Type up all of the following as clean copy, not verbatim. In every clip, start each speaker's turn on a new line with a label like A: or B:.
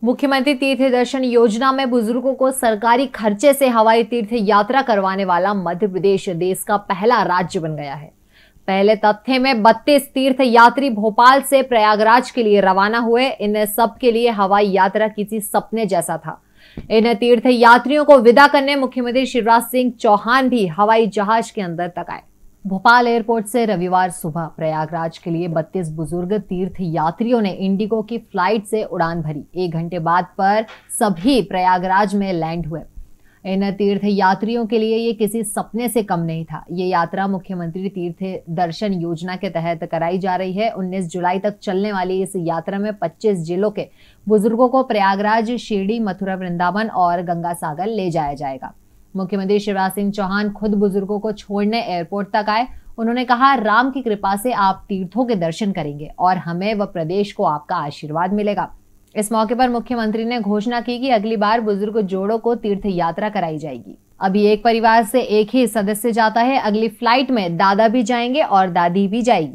A: मुख्यमंत्री तीर्थ दर्शन योजना में बुजुर्गों को सरकारी खर्चे से हवाई तीर्थ यात्रा करवाने वाला मध्य प्रदेश देश का पहला राज्य बन गया है। पहले तथ्य में 32 तीर्थ यात्री भोपाल से प्रयागराज के लिए रवाना हुए। इन सब के लिए हवाई यात्रा किसी सपने जैसा था। इन तीर्थ यात्रियों को विदा करने मुख्यमंत्री शिवराज सिंह चौहान भी हवाई जहाज के अंदर तक आए। भोपाल एयरपोर्ट से रविवार सुबह प्रयागराज के लिए 32 बुजुर्ग तीर्थ यात्रियों ने इंडिगो की फ्लाइट से उड़ान भरी। 1 घंटे बाद पर सभी प्रयागराज में लैंड हुए। इन तीर्थ यात्रियों के लिए ये किसी सपने से कम नहीं था। ये यात्रा मुख्यमंत्री तीर्थ दर्शन योजना के तहत कराई जा रही है। 19 जुलाई तक चलने वाली इस यात्रा में 25 जिलों के बुजुर्गों को प्रयागराज, शिरडी, मथुरा, वृंदावन और गंगा सागर ले जाया जाएगा। मुख्यमंत्री शिवराज सिंह चौहान खुद बुजुर्गों को छोड़ने एयरपोर्ट तक आए। उन्होंने कहा, राम की कृपा से आप तीर्थों के दर्शन करेंगे और हमें व प्रदेश को आपका आशीर्वाद मिलेगा। इस मौके पर मुख्यमंत्री ने घोषणा की कि अगली बार बुजुर्ग जोड़ों को तीर्थ यात्रा कराई जाएगी। अभी एक परिवार से एक ही सदस्य जाता है। अगली फ्लाइट में दादा भी जाएंगे और दादी भी जाएगी।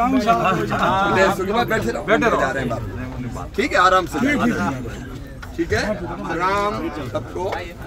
B: ठीक है, आराम से। ठीक है, राम सबको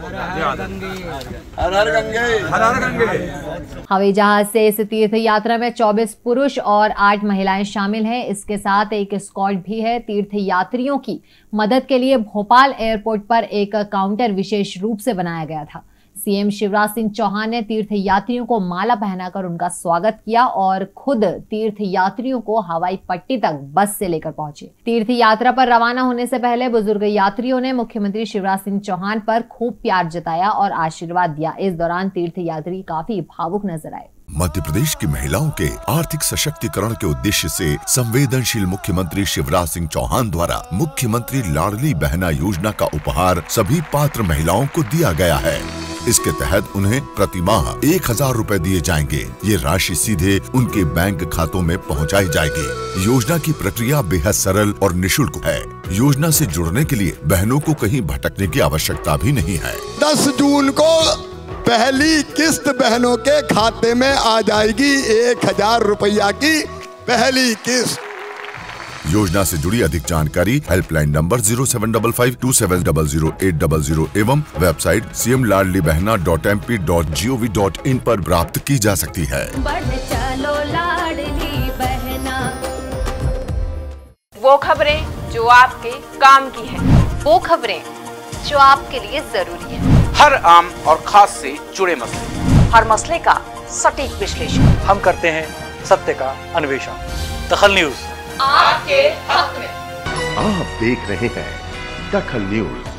B: हर हर गंगे।
A: हवाई जहाज से इस तीर्थ यात्रा में 24 पुरुष और 8 महिलाएं शामिल हैं। इसके साथ एक एस्कॉर्ट भी है। तीर्थ यात्रियों की मदद के लिए भोपाल एयरपोर्ट पर एक काउंटर विशेष रूप से बनाया गया था। सीएम शिवराज सिंह चौहान ने तीर्थ यात्रियों को माला पहनाकर उनका स्वागत किया और खुद तीर्थ यात्रियों को हवाई पट्टी तक बस से लेकर पहुंचे। तीर्थ यात्रा पर रवाना होने से पहले बुजुर्ग यात्रियों ने मुख्यमंत्री शिवराज सिंह चौहान पर खूब प्यार जताया और आशीर्वाद दिया। इस दौरान तीर्थ यात्री काफी भावुक नजर आए।
C: मध्य प्रदेश की महिलाओं के आर्थिक सशक्तिकरण के उद्देश्य से संवेदनशील मुख्यमंत्री शिवराज सिंह चौहान द्वारा मुख्यमंत्री लाडली बहना योजना का उपहार सभी पात्र महिलाओं को दिया गया है। इसके तहत उन्हें प्रति माह 1000 रुपए दिए जाएंगे। ये राशि सीधे उनके बैंक खातों में पहुंचाई जाएगी। योजना की प्रक्रिया बेहद सरल और निःशुल्क है। योजना से जुड़ने के लिए बहनों को कहीं भटकने की आवश्यकता भी नहीं है।
B: 10 जून को पहली किस्त बहनों के खाते में आ जाएगी। 1000 रुपया की पहली किस्त।
C: योजना से जुड़ी अधिक जानकारी हेल्पलाइन नंबर 075527000800 एवं वेबसाइट cmladlibehna.mp.gov.in पर प्राप्त की जा सकती है।
D: चलो लाडली बहना। वो खबरें जो आपके काम की है, वो खबरें जो आपके लिए जरूरी है।
E: हर आम और खास से जुड़े मसले,
D: हर मसले का सटीक विश्लेषण
E: हम करते हैं। सत्य का अन्वेषण। दखल न्यूज
D: आपके हक में।
F: आप देख रहे हैं दखल न्यूज।